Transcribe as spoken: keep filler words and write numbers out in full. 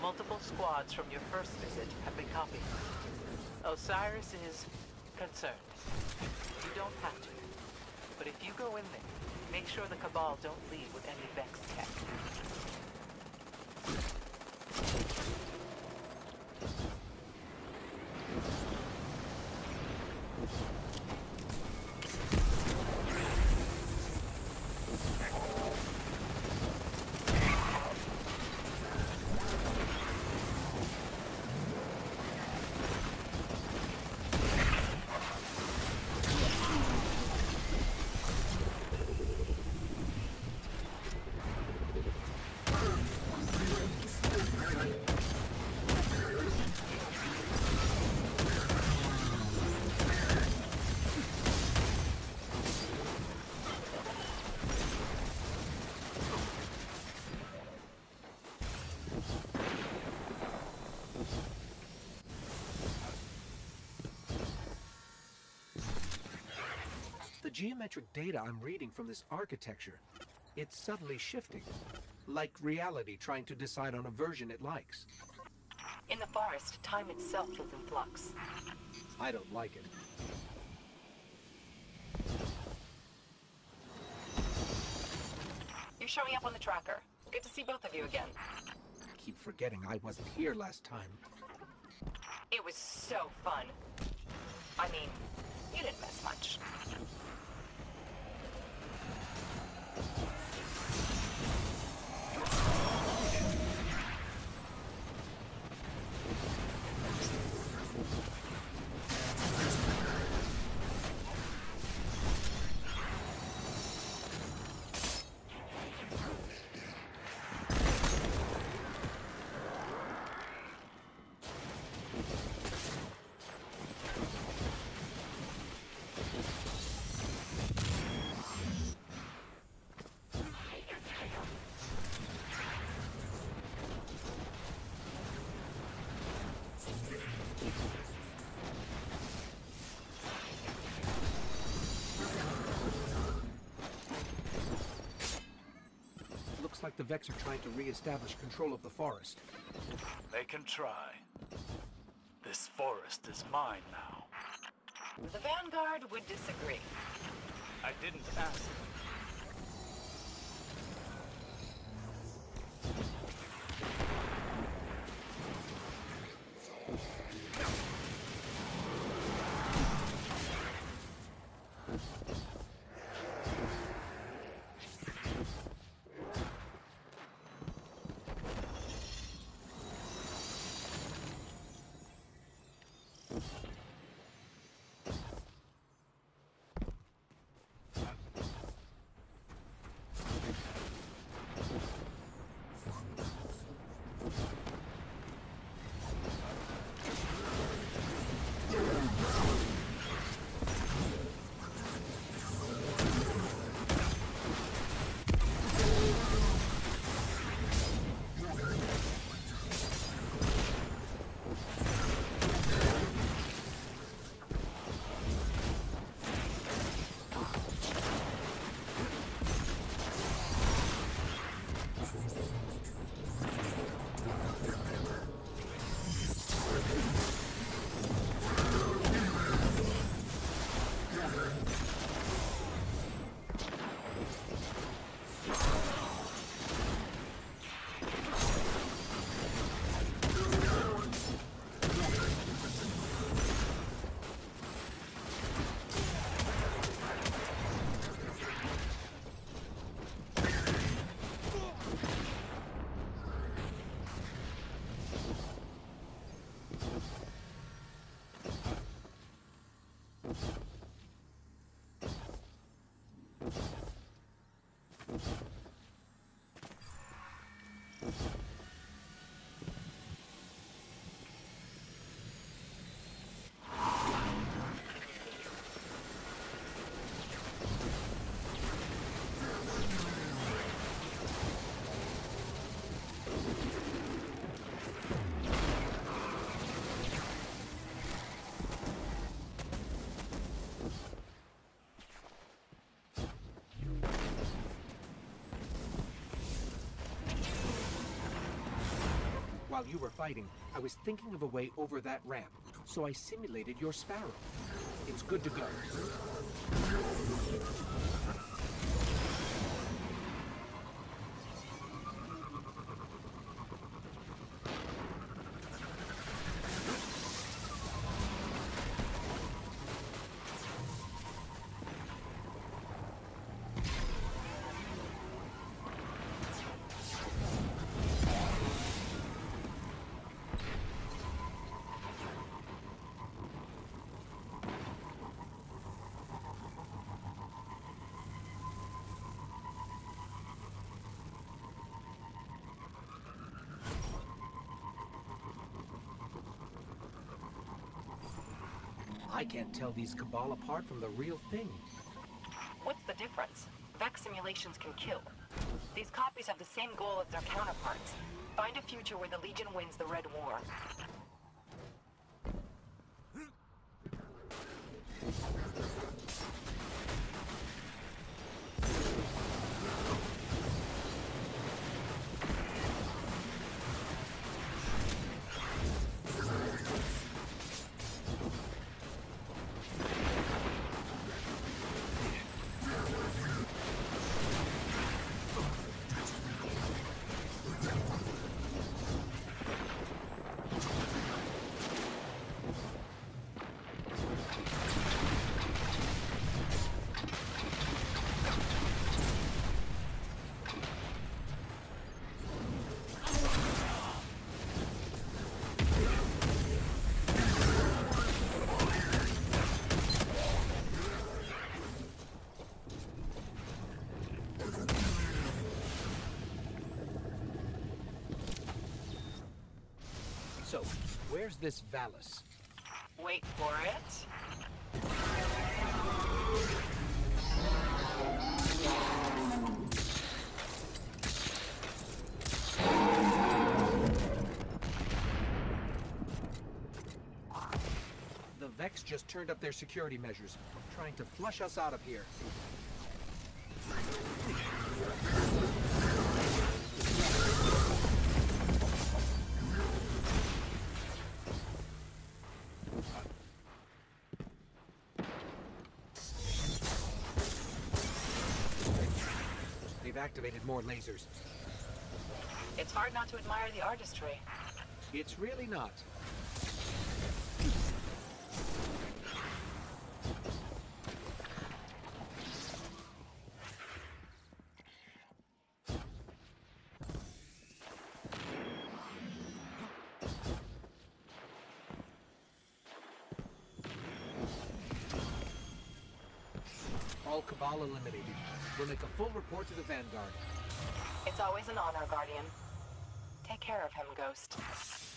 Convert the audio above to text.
Multiple squads from your first visit have been copied. Osiris is concerned. You don't have to. But if you go in there, make sure the Cabal don't leave with any Vex tech. The geometric data I'm reading from this architecture, it's subtly shifting. Like reality trying to decide on a version it likes. In the forest, time itself is in flux. I don't like it. You're showing up on the tracker. Good to see both of you again. I keep forgetting I wasn't here last time. It was so fun. I mean, you didn't miss much. Looks like the Vex are trying to re-establish control of the forest. They can try. This forest is mine now. The Vanguard would disagree. I didn't ask. While you were fighting, I was thinking of a way over that ramp, so I simulated your Sparrow. It's good to go. I can't tell these Cabal apart from the real thing. What's the difference? Vex simulations can kill. These copies have the same goal as their counterparts. Find a future where the Legion wins the Red War. So, where's this Valis? Wait for it. The Vex just turned up their security measures, trying to flush us out of here. They've activated more lasers. It's hard not to admire the artistry. It's really not. All Cabal eliminated. We'll make a full report to the Vanguard. It's always an honor, Guardian. Take care of him, Ghost.